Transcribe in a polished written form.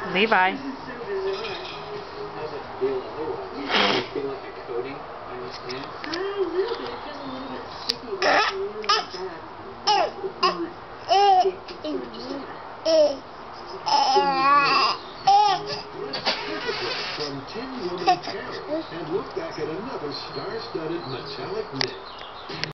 Levi. How's it feel otherwise? Does it feel like a coating on your skin? A little bit. It feels a little bit sticky, but it's really bad. It's not thick. It's sort of just like From Tin Woman Carol, and look back at another star-studded metallic knit.